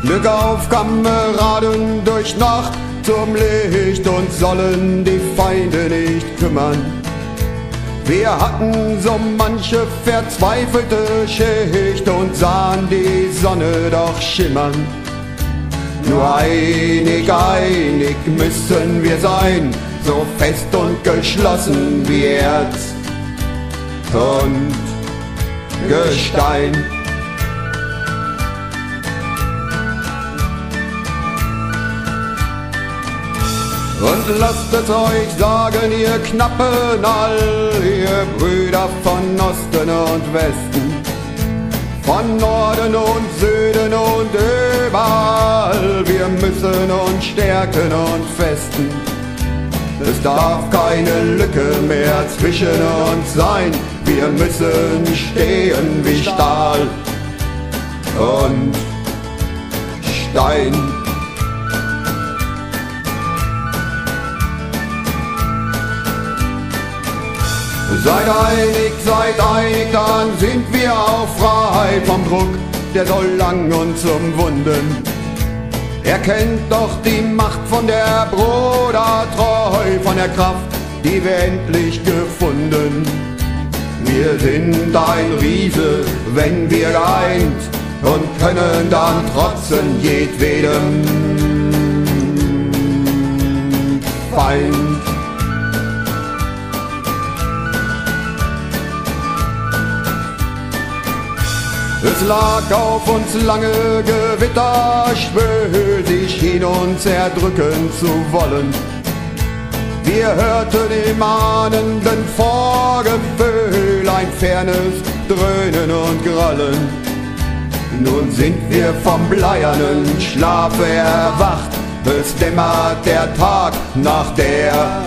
Glück auf, Kameraden, durch Nacht zum Licht und sollen die Feinde nicht kümmern. Wir hatten so manche verzweifelte Schicht und sahen die Sonne doch schimmern. Nur einig müssen wir sein, so fest und geschlossen wie Erz und Gestein. Und lasst es euch sagen, ihr Knappen all, ihr Brüder von Osten und Westen, von Norden und Süden und überall, wir müssen uns stärken und festen. Es darf keine Lücke mehr zwischen uns sein, wir müssen stehen wie Stahl und Stein. Seid einig, dann sind wir auch frei vom Druck, der so lang uns umwunden. Erkennt doch die Macht von der Bruder treu, von der Kraft, die wir endlich gefunden. Wir sind ein Riese, wenn wir geeint, und können dann trotzen jedwedem Feind. Es lag auf uns lange Gewitter, schwül, schien uns erdrücken zu wollen. Wir hörten im ahnenden Vorgefühl ein fernes Dröhnen und Grollen. Nun sind wir vom bleiernen Schlafe erwacht, es dämmert der Tag nach der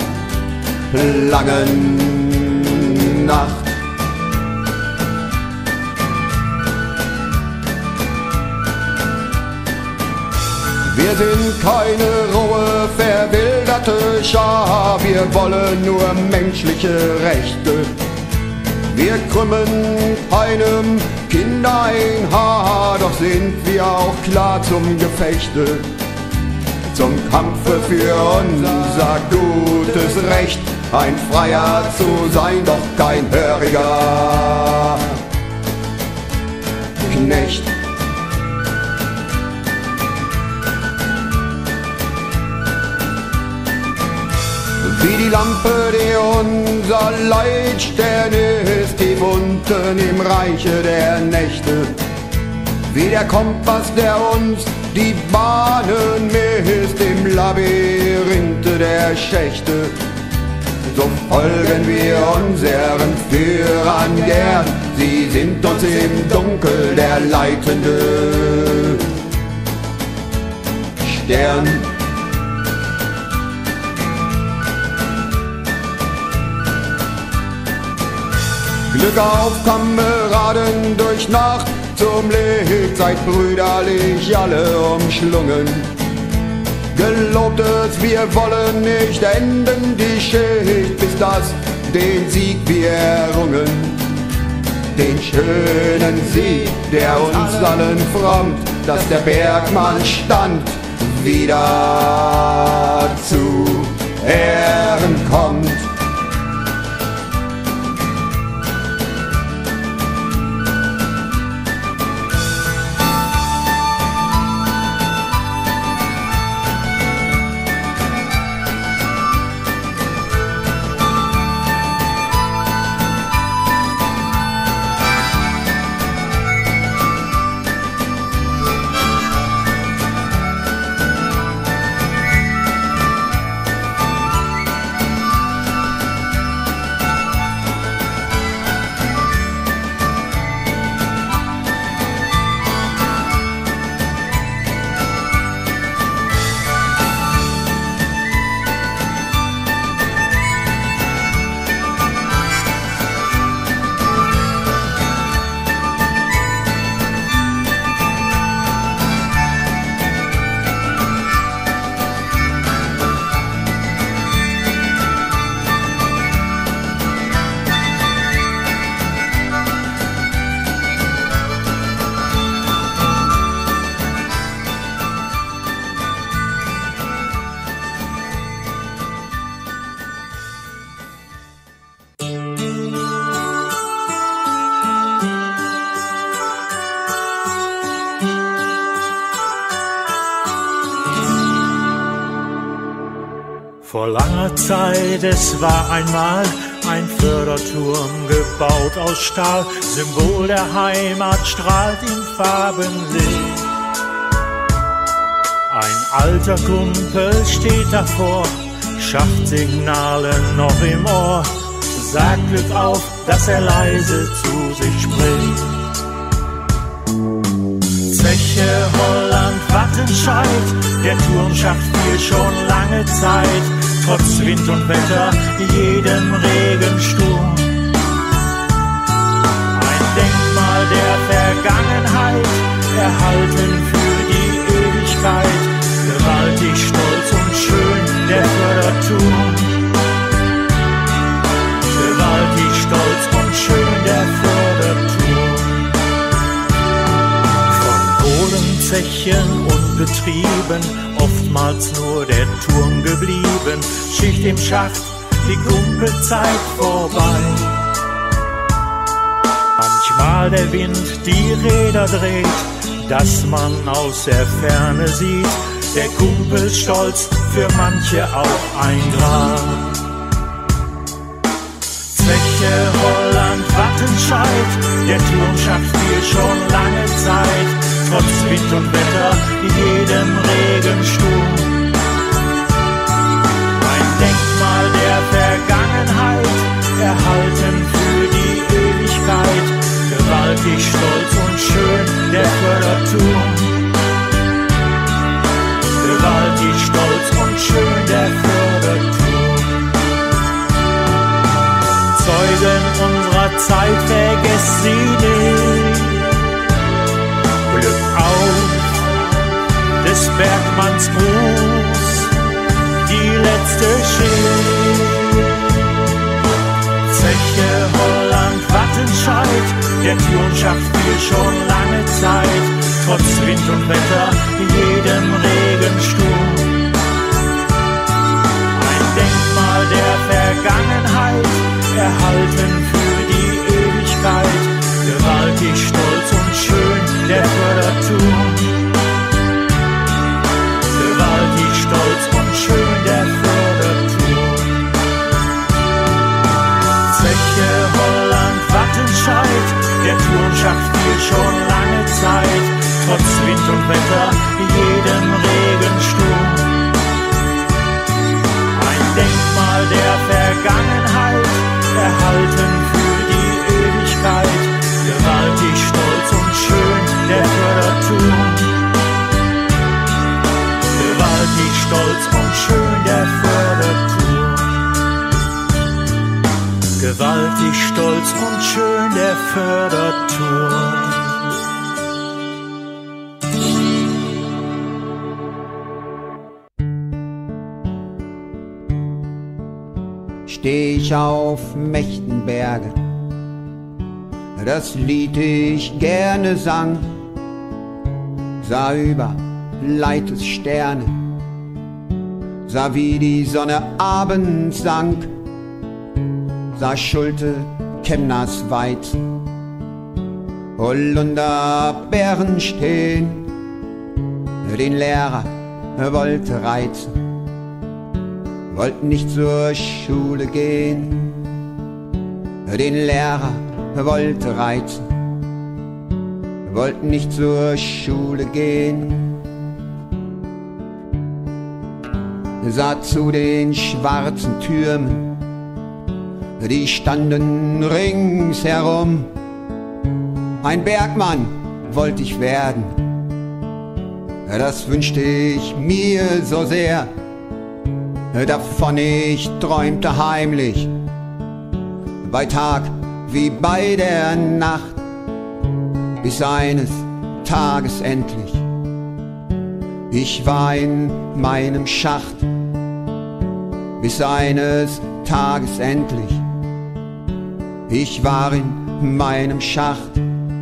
langen Nacht. Wir sind keine rohe, verwilderte Schar, wir wollen nur menschliche Rechte. Wir krümmen keinem Kind ein Haar, doch sind wir auch klar zum Gefechte. Zum Kampfe für unser gutes Recht, ein Freier zu sein, doch kein höriger Knecht. Wie die Lampe, die unser Leitstern ist, tief unten im Reiche der Nächte. Wie der Kompass, der uns die Bahnen misst im Labyrinthe der Schächte. So folgen wir unseren Führern gern, sie sind uns im Dunkel der leitende Stern. Glück auf, Kameraden, durch Nacht zum Licht, seid brüderlich alle umschlungen. Gelobt es, wir wollen nicht enden die Schicht, bis das den Sieg wir errungen. Den schönen Sieg, der uns allen frommt, dass der Bergmann stand, wieder zu Ehren kommt. langer Zeit, es war einmal ein Förderturm gebaut aus Stahl, Symbol der Heimat strahlt im Farbenlicht. Ein alter Kumpel steht davor, Schachtsignale noch im Ohr, sagt Glück auf, dass er leise zu sich spricht. Zeche, Holland, Wattenscheid, der Turm schafft viel schon lange Zeit, trotz Wind und Wetter, jedem Regensturm. Ein Denkmal der Vergangenheit, erhalten für die Ewigkeit, gewaltig, stolz und schön der Förderturm. Gewaltig, stolz und schön der Förderturm. Zechen und Betrieben, oftmals nur der Turm geblieben, Schicht im Schacht, die Kumpelzeit vorbei. Manchmal der Wind die Räder dreht, dass man aus der Ferne sieht, der Kumpelstolz für manche auch ein Grab. Zeche, Holland, Wattenscheid, der Turm schafft viel schon lange Zeit, trotz Wind und Wetter, jedem Regensturm. Ein Denkmal der Vergangenheit, erhalten für die Ewigkeit, gewaltig, stolz und schön der Förderturm. Gewaltig, stolz und schön der Förderturm. Zeugen unserer Zeit, vergesst sie nicht. Glück auf des Bergmanns Gruß, die letzte Schicht. Zeche, Holland, Wattenscheid, der Turm schafft viel schon lange Zeit, trotz Wind und Wetter, jedem Regensturm. Ein Denkmal der Vergangenheit, erhalten für die Ewigkeit, gewaltig, stolz und schön der Förderturm. Gewaltig, stolz und schön der Förderturm. Zeche, Holland, Wattenscheid, der Turm schafft viel schon lange Zeit, trotz Wind und Wetter, jedem Regensturm. Ein Denkmal der Vergangenheit, erhalten für die Ewigkeit, gewaltig, stolz und schön der Förderturm. Gewaltig, stolz und schön der Förderturm. Gewaltig, stolz und schön der Förderturm. Steh ich auf mächten Berge, das Lied ich gerne sang, sah über Leites Sterne, sah wie die Sonne abends sank, sah Schulte, Kemners Weizen, Holunderbeeren stehen, den Lehrer wollte reizen, wollte nicht zur Schule gehen, den Lehrer wollte reizen, wollte nicht zur Schule gehen. Sah zu den schwarzen Türmen, die standen ringsherum. Ein Bergmann wollte ich werden, das wünschte ich mir so sehr, davon ich träumte heimlich, bei Tag wie bei der Nacht, bis eines Tages endlich ich war in meinem Schacht, bis eines Tages endlich ich war in meinem Schacht.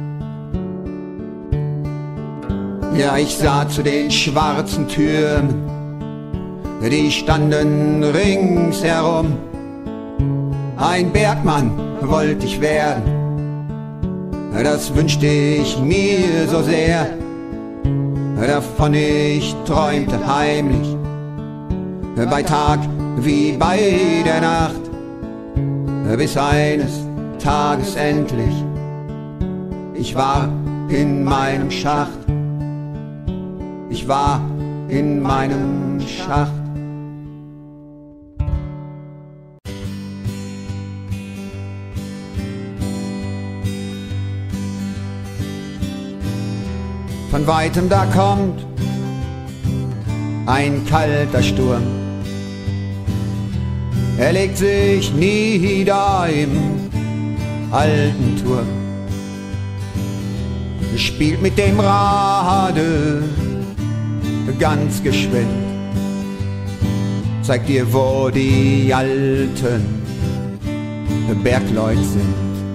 Ja, ich sah zu den schwarzen Türmen, die standen ringsherum. Ein Bergmann wollte ich werden, das wünschte ich mir so sehr, davon ich träumte heimlich, bei Tag wie bei der Nacht, bis eines Tages endlich ich war in meinem Schacht, ich war in meinem Schacht. Von weitem da kommt ein kalter Sturm, er legt sich nieder im alten Turm, spielt mit dem Rade ganz geschwind, zeigt dir, wo die alten Bergleute sind.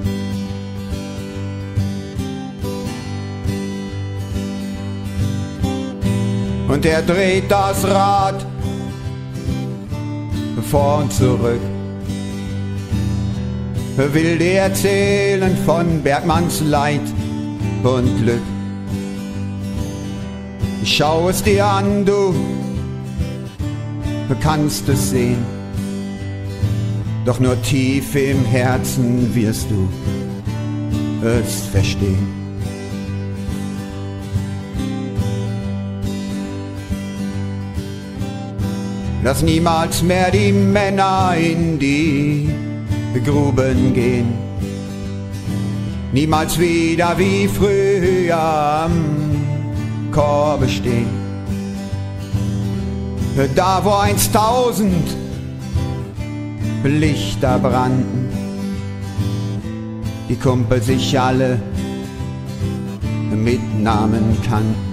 Und er dreht das Rad vor und zurück, will dir erzählen von Bergmanns Leid und Glück. Schau es dir an, du kannst es sehen, doch nur tief im Herzen wirst du es verstehen. Lass niemals mehr die Männer in die Gruben gehen, niemals wieder wie früher am Korbe stehen. Da wo einst 1000 Lichter brannten, die Kumpel sich alle mit Namen kannten.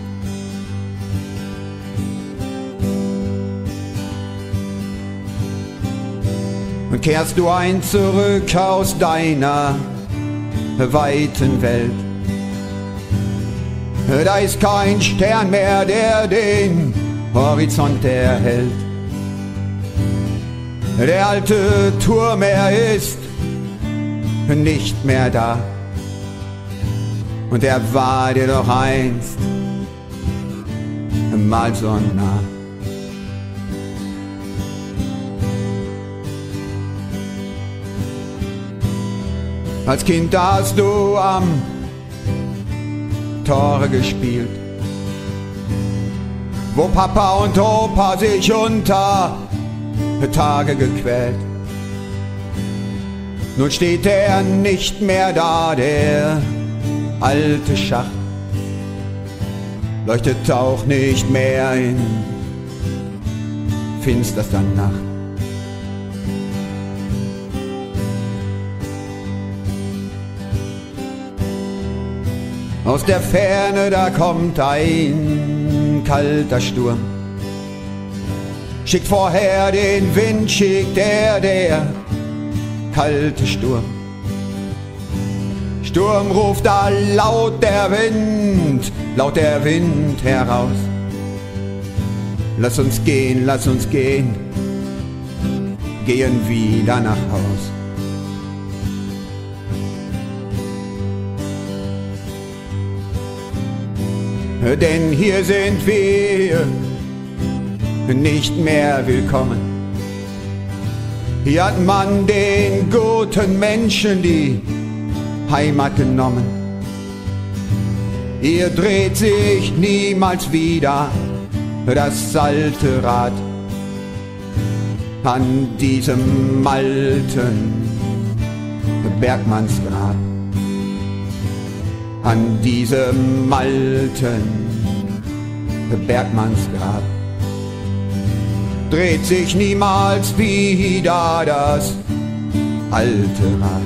Und kehrst du ein zurück aus deiner weiten Welt, da ist kein Stern mehr, der den Horizont erhält. Der alte Turm, er ist nicht mehr da, und er war dir doch einst mal so nah. Als Kind hast du am Tore gespielt, wo Papa und Opa sich unter Tage gequält. Nun steht er nicht mehr da, der alte Schacht, leuchtet auch nicht mehr in finsterster Nacht. Aus der Ferne da kommt ein kalter Sturm, schickt vorher den Wind, schickt er der kalte Sturm. Sturm ruft da laut der Wind heraus. Lass uns gehen, gehen wieder nach Haus. Denn hier sind wir nicht mehr willkommen. Hier hat man den guten Menschen die Heimat genommen. Hier dreht sich niemals wieder das alte Rad an diesem alten Bergmannsgrab. An diesem alten Bergmannsgrab dreht sich niemals wieder das alte Rad.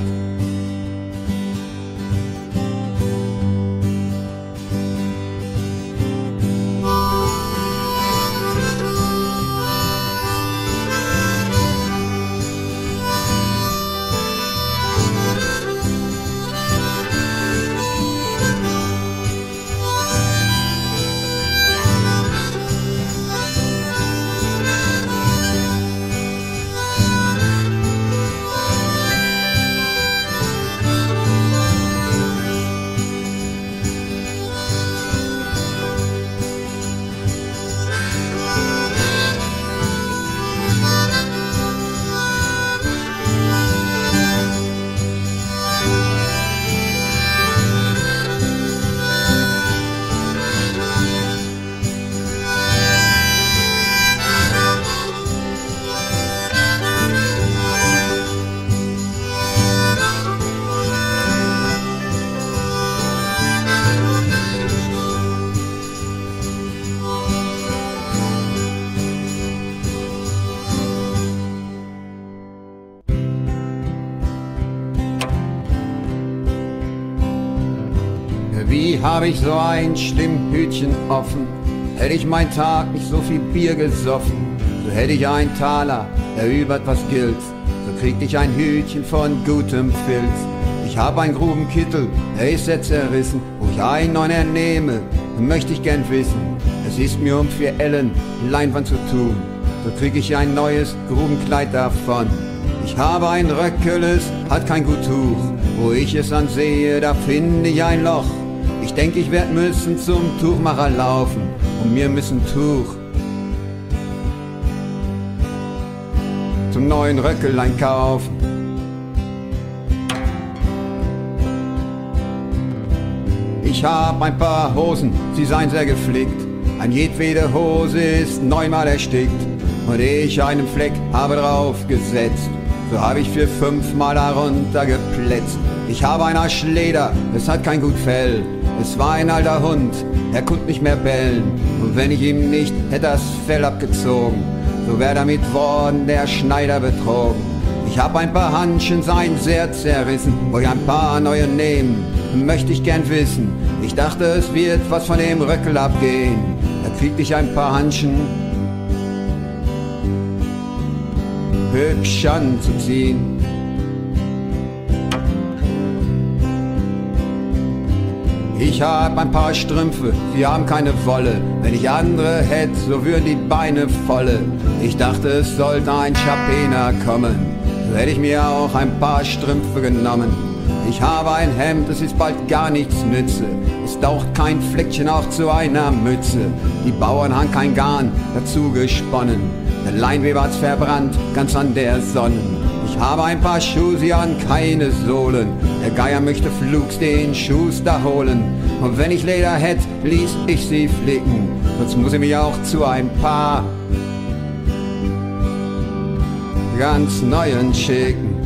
Wie habe ich so ein Schlimmhütchen offen? Hätte ich mein Tag nicht so viel Bier gesoffen, so hätte ich einen Taler, der über etwas gilt. So kriegt ich ein Hütchen von gutem Filz. Ich hab ein Grubenkittel, der ist jetzt zerrissen. Wo ich einen neuen ernehme, möchte ich gern wissen. Es ist mir um 4 Ellen Leinwand zu tun, so krieg ich ein neues Grubenkleid davon. Ich habe ein Röckel, es hat kein gut Tuch. Wo ich es ansehe, da finde ich ein Loch. Ich denk, ich werd müssen zum Tuchmacher laufen und mir müssen Tuch zum neuen Röckelein kaufen. Ich hab ein paar Hosen, sie seien sehr gepflegt. Ein jedwede Hose ist 9-mal erstickt. Und ich einen Fleck habe draufgesetzt, so hab ich 4-5-mal darunter geplätzt. Ich habe ein Arschleder, es hat kein gut Fell. Es war ein alter Hund, er konnte nicht mehr bellen. Und wenn ich ihm nicht hätte das Fell abgezogen, so wär damit worden der Schneider betrogen. Ich hab ein paar Handschen, seien sehr zerrissen. Wo ich ein paar neue nehmen, möchte ich gern wissen. Ich dachte, es wird was von dem Röckel abgehen. Da kriegte ich ein paar Handschen hübsch anzuziehen. Ich hab ein paar Strümpfe, sie haben keine Wolle. Wenn ich andere hätte, so würden die Beine volle. Ich dachte, es sollte ein Chapena kommen, so hätte ich mir auch ein paar Strümpfe genommen. Ich habe ein Hemd, es ist bald gar nichts nütze. Es taucht kein Fleckchen auch zu einer Mütze. Die Bauern haben kein Garn dazu gesponnen. Der Leinweber hat's verbrannt, ganz an der Sonne. Ich habe ein paar Schuhe, sie haben keine Sohlen. Der Geier möchte flugs den Schuster holen. Und wenn ich Leder hätt, ließ ich sie flicken. Sonst muss ich mich auch zu ein paar ganz neuen schicken.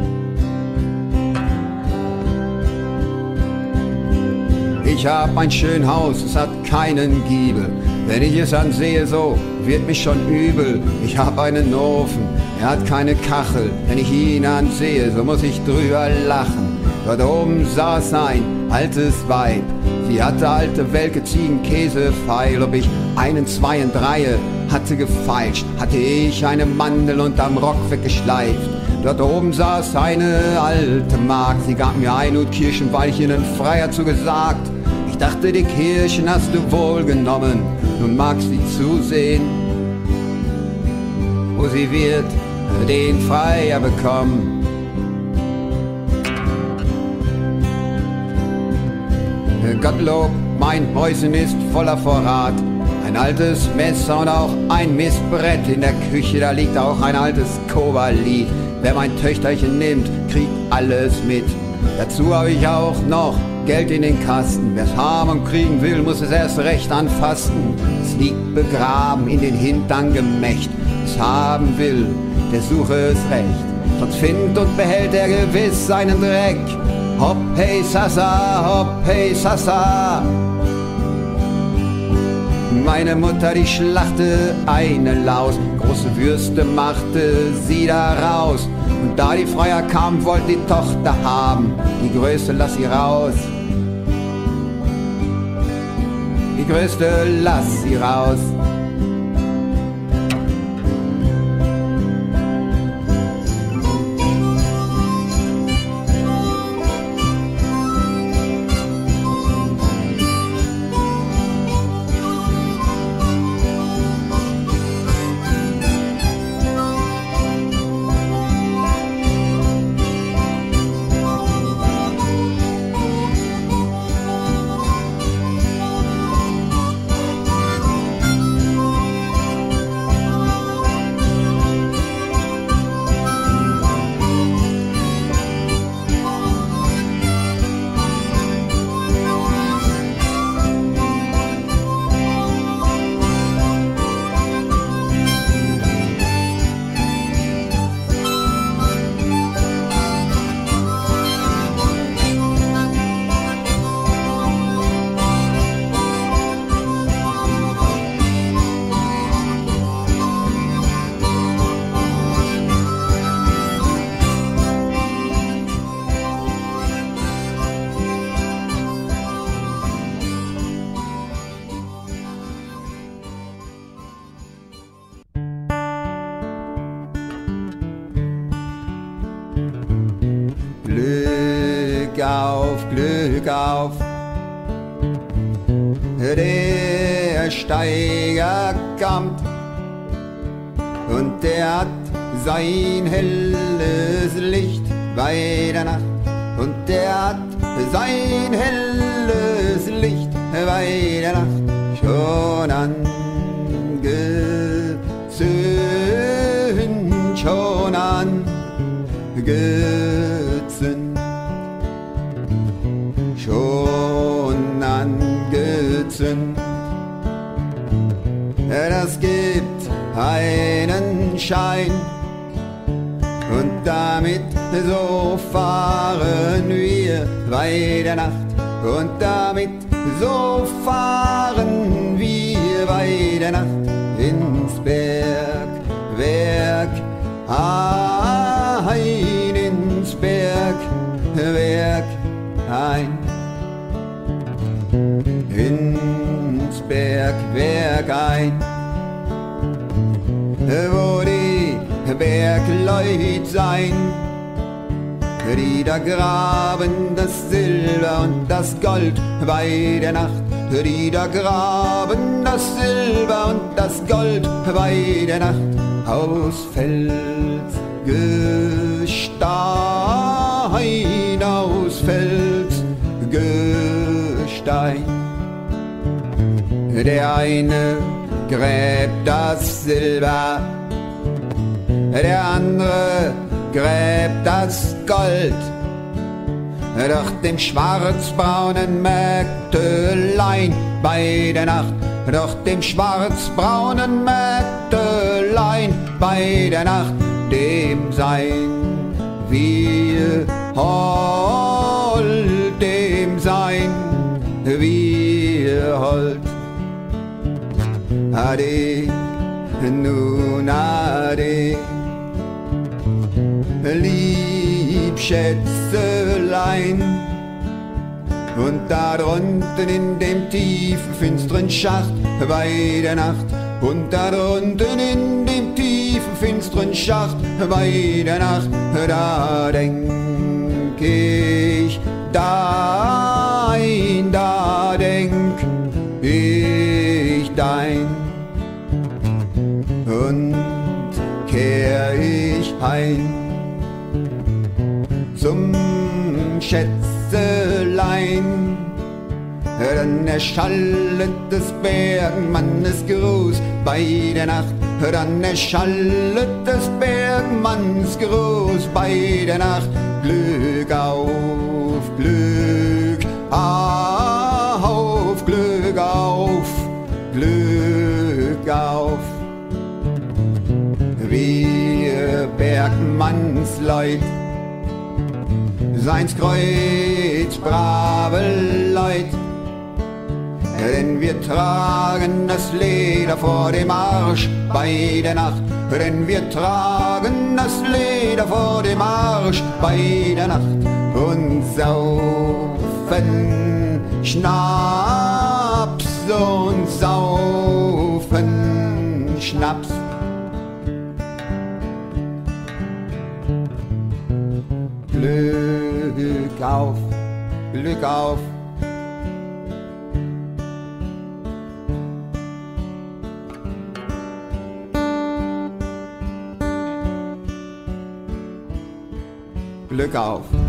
Ich hab ein schön Haus, es hat keinen Giebel. Wenn ich es ansehe, so wird mich schon übel. Ich hab einen Ofen, er hat keine Kachel. Wenn ich ihn ansehe, so muss ich drüber lachen. Dort oben saß ein altes Weib. Sie hatte alte welke Ziegenkäsefeil. Ob ich 1, 2 und 3 hatte gefeilscht, hatte ich eine Mandel unterm Rock weggeschleift. Dort oben saß eine alte Magd. Sie gab mir ein Hut Kirschen, weil ich ihnen Freier zugesagt. Ich dachte, die Kirschen hast du wohl genommen. Nun magst sie zusehen, wo sie wird den Freier bekommen. Gottlob, mein Häuschen ist voller Vorrat. Ein altes Messer und auch ein Mistbrett. In der Küche, da liegt auch ein altes Koba-Lied. Wer mein Töchterchen nimmt, kriegt alles mit. Dazu habe ich auch noch Geld in den Kasten. Wer's haben und kriegen will, muss es erst recht anfassen. Es liegt begraben in den Hintern Gemächt. Es haben will, der suche es recht. Sonst findet und behält er gewiss seinen Dreck. Hopp hey Sasa, hopp hey Sasa. Meine Mutter, die schlachte eine Laus. Große Würste machte sie daraus. Und da die Freier kamen, wollte die Tochter haben. Die Größte lass sie raus. Die Größte lass sie raus. Glück auf, Glück auf. Der Steiger kommt und der hat sein helles Licht bei der Nacht. Und der hat sein helles Licht bei der Nacht schon angezündet, schon angezündet, schon angezündet. Das gibt einen Schein und damit so fahren wir bei der Nacht. Und damit so fahren wir bei der Nacht ins Bergwerk ein, ins Bergwerk ein, ins Bergwerk ein, wo die Bergleut sein, die da graben das Silber und das Gold bei der Nacht, die da graben das Silber und das Gold bei der Nacht aus Felsgestein, aus Felsgestein. Der eine gräbt das Silber, der andere gräbt das Gold, doch dem schwarzbraunen Mägdelein bei der Nacht, doch dem schwarzbraunen Mägdelein bei der Nacht, dem sein wir hold, dem sein wir hold. Ade, nun ade, lieb Schätzelein. Und da drunten in dem tiefen, finsteren Schacht bei der Nacht, und da drunten in dem tiefen, finsteren Schacht bei der Nacht, da denk ich dein, da denk ich dein. Und kehr ich heim zum Schätzelein, dann erschallet des Bergmannes Gruß bei der Nacht, dann erschallet des Bergmanns Gruß bei der Nacht. Glück auf, Glück auf, Glück auf, Glück auf. Wir Bergmannsleut, seins Kreuz brave Leut, denn wir tragen das Leder vor dem Arsch bei der Nacht, denn wir tragen das Leder vor dem Arsch bei der Nacht und saufen Schnaps und saufen Schnaps. Glück auf, Glück auf. Glück auf.